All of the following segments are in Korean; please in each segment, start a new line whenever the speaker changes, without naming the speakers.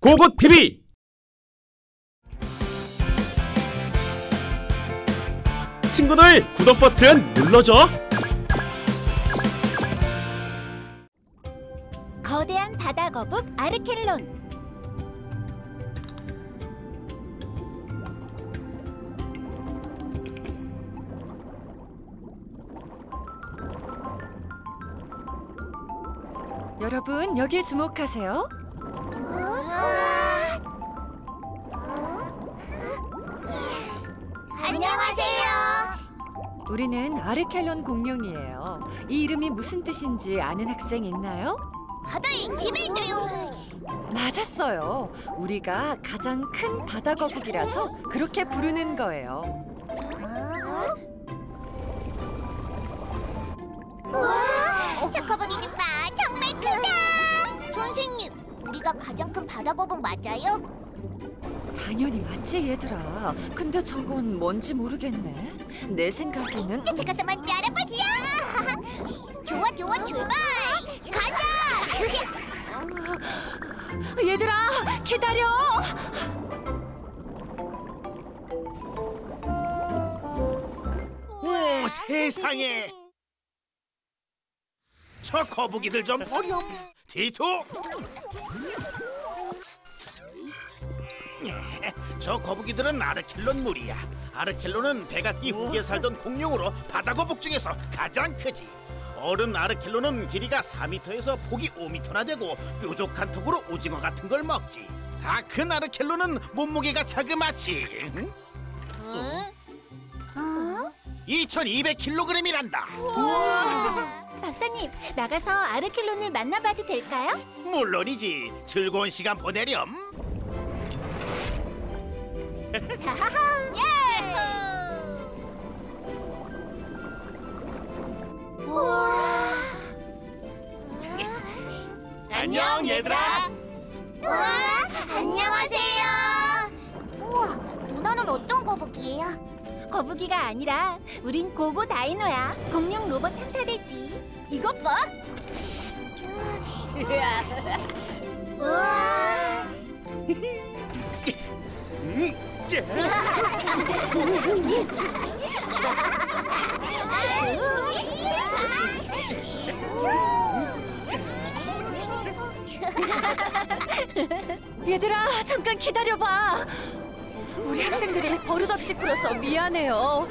고고TV! 친구들 구독 버튼 눌러줘!
거대한 바다 거북 아르켈론.
여러분, 여길 주목하세요.
안녕하세요.
우리는 아르켈론 공룡이에요. 이 이름이 무슨 뜻인지 아는 학생 있나요?
바다에 집이 있대요.
맞았어요. 우리가 가장 큰 바다 거북이라서 그렇게 부르는 거예요.
우와, 저 거북이 좀 봐. 정말 크다. 선생님, 우리가 가장 큰 바다 거북 맞아요?
당연히 맞지, 얘들아. 근데 저건 뭔지 모르겠네. 내 생각에는
쫓아가서 뭔지 알아보자. 좋아, 좋아, 출발. 가자.
얘들아, 기다려!
오, 세상에! 저 거북이들 좀 보렴. 디토! 저 거북이들은 아르켈론 무리야. 아르켈론은 백악기 후기에 살던 공룡으로 바다 거북 중에서 가장 크지. 어른 아르켈론은 길이가 4m에서 폭이 5m나 되고 뾰족한 턱으로 오징어 같은 걸 먹지. 다 큰 아르켈론은 몸무게가 자그마치 2200kg이란다.
박사님, 나가서 아르켈론을 만나봐도 될까요?
물론이지. 즐거운 시간 보내렴. 안녕, 얘들아.
우와, 안녕하세요. 우와, 누나는 어떤 거북이에요? 거북이가 아니라 우린 고고 다이노야. 공룡 로봇 탐사대지. 이것 봐. 우와.
얘들아, 잠깐 기다려봐. 우리 학생들이 버릇없이 굴어서 미안해요.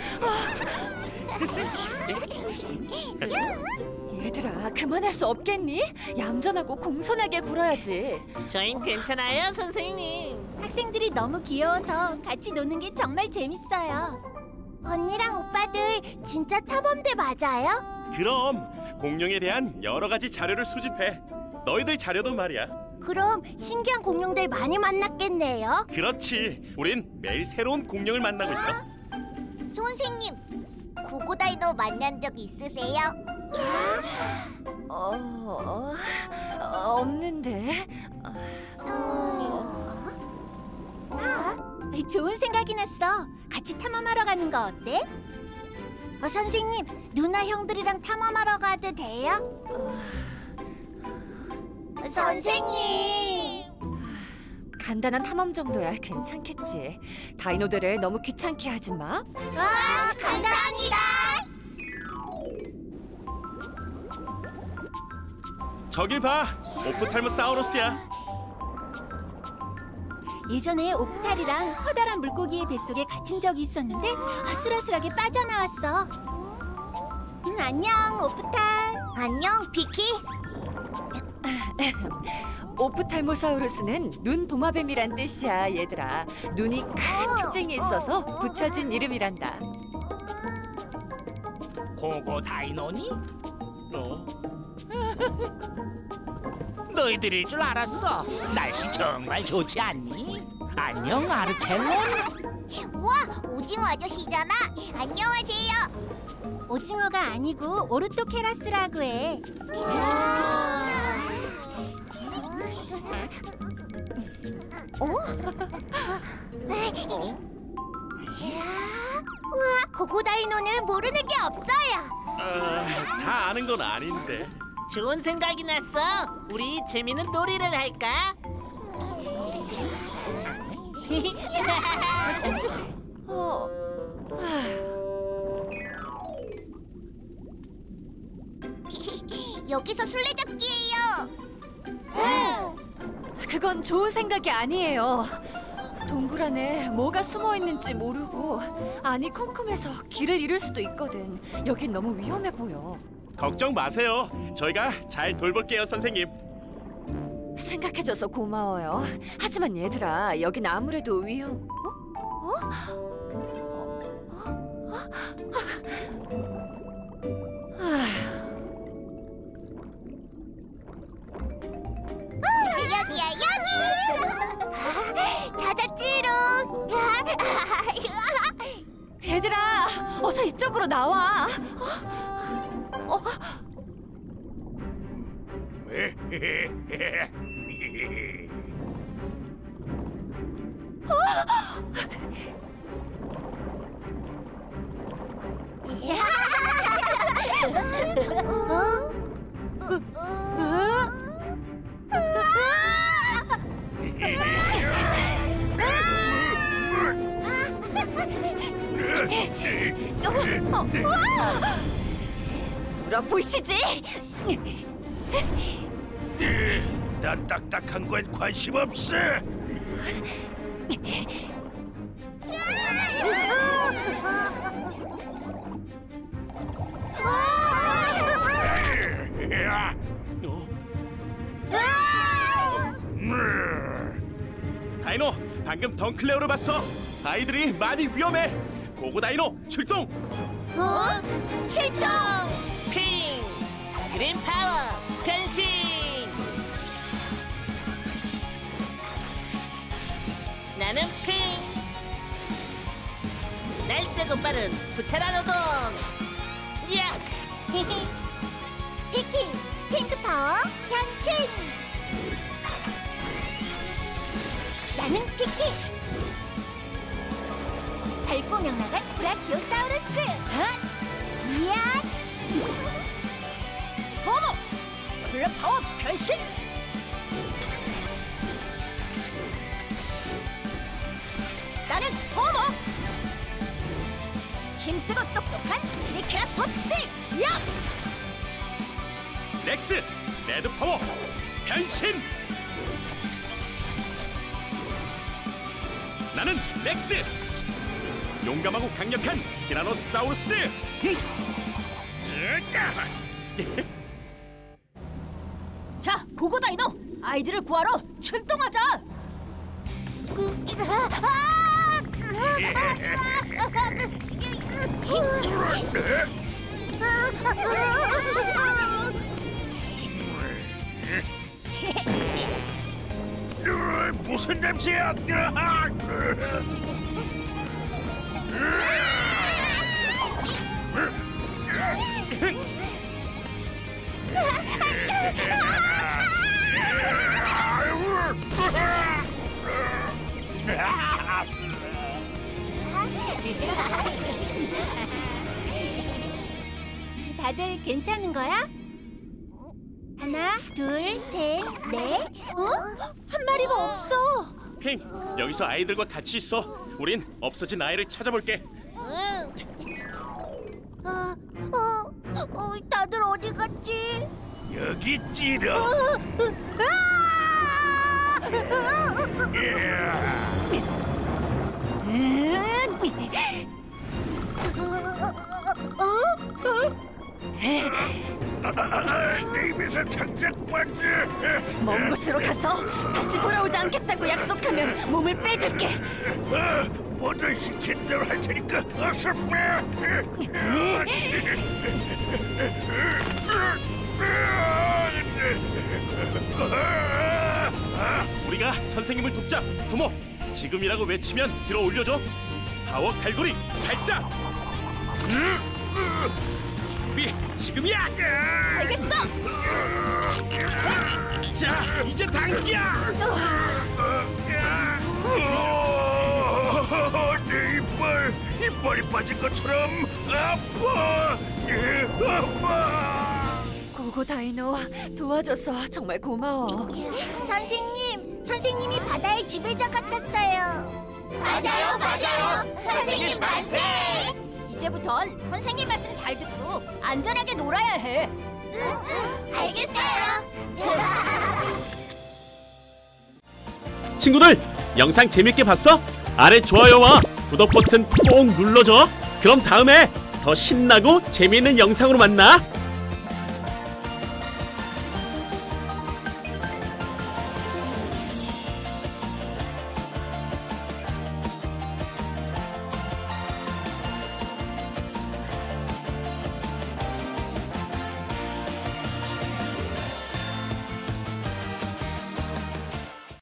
얘들아, 그만할 수 없겠니? 얌전하고 공손하게 굴어야지.
저흰 괜찮아요, 선생님.
학생들이 너무 귀여워서 같이 노는 게 정말 재밌어요. 언니랑 오빠들 진짜 탐험대 맞아요?
그럼 공룡에 대한 여러 가지 자료를 수집해. 너희들 자료도 말이야.
그럼 신기한 공룡들 많이 만났겠네요.
그렇지. 우린 매일 새로운 공룡을 만나고 있어.
선생님, 고고다이노 만난 적 있으세요?
없는데.
좋은 생각이 났어. 같이 탐험하러 가는 거 어때? 선생님, 누나 형들이랑 탐험하러 가도 돼요? 선생님.
간단한 탐험 정도야 괜찮겠지. 다이노들을 너무 귀찮게 하지 마.
와, 감사합니다.
저길 봐. 오프탈모사우루스야.
예전에 오프탈이랑 커다란 물고기의 뱃속에 갇힌 적이 있었는데 아슬아슬하게 빠져나왔어. 안녕, 오프탈. 안녕, 비키.
오프탈모사우루스는 눈 도마뱀이란 뜻이야, 얘들아. 눈이 큰 특징이 있어서 붙여진 이름이란다.
고고 다이노니? 너희들일 줄 알았어. 날씨 정말 좋지 않니? 안녕, 아르켈론.
우와, 오징어 아저씨잖아. 안녕하세요. 오징어가 아니고 오르토케라스라고 해. 우와, 고고다이노는 모르는 게 없어요.
다 아는 건 아닌데.
좋은 생각이 났어. 우리 재밌는 놀이를 할까?
어,
여기서 술래잡기예요.
그건 좋은 생각이 아니에요. 동굴 안에 뭐가 숨어 있는지 모르고 안이 컴컴해서 길을 잃을 수도 있거든. 여긴 너무 위험해 보여.
걱정 마세요. 저희가 잘 돌볼게요, 선생님.
생각해줘서 고마워요. 하지만 얘들아, 여긴 아무래도 위험...
여기야 여기. 찾았지롱.
얘들아, 어서 이쪽으로 나와. 물어보시지.
난 딱딱한 거엔 관심 없어.
다이노, 방금 덩클레어를 봤어. 아이들이 많이 위험해. 고고 다이노 출동.
출동.
핑! 그린 파워 변신! 나는 핑! 날쌔고 빠른 부테라노돈! 야!
피키 핑크 파워 변신. 나는 피키. 밝고 명랑한 브라키오사우루스. 이야. 토모 블랙 파워 변신. 나는 토모. 힘쓰고 똑똑한 트리케라톱스. 야.
렉스 레드 파워 변신. 나는 렉스. 용감하고 강력한 티라노사우루스.
자, 고고 다이노, 아이들을 구하러 출동하자.
무슨 냄새야?
다들 괜찮은 거야? 하나, 둘, 셋, 넷. 한 마리가 없어.
핑, 여기서 아이들과 같이 있어. 우린 없어진 아이를 찾아볼게.
다들 어디 갔지?
여기 있지롱. 내 입에서 장작 반지.
먼 곳으로 가서 다시 돌아오지 않겠다고 약속하면 몸을 빼줄게.
모두 시킨 대로 할 테니까 어서 빼.
우리가 선생님을 돕자. 도모, 지금이라고 외치면 들어 올려줘. 파워 갈고리 발사. 준비 지금이야.
알겠어.
자, 이제 당기야.
내 이빨이 빠진 것처럼 아파. 아파.
고고 다이노, 도와줘서 정말 고마워.
선생님, 선생님이 바다의 지배자 같았어요. 맞아요. 선생님 만세!
이제부턴 선생님 말씀 잘 듣고 안전하게 놀아야 해.
알겠어요.
친구들, 영상 재밌게 봤어? 아래 좋아요와 구독 버튼 꼭 눌러줘. 그럼 다음에 더 신나고 재미있는 영상으로 만나.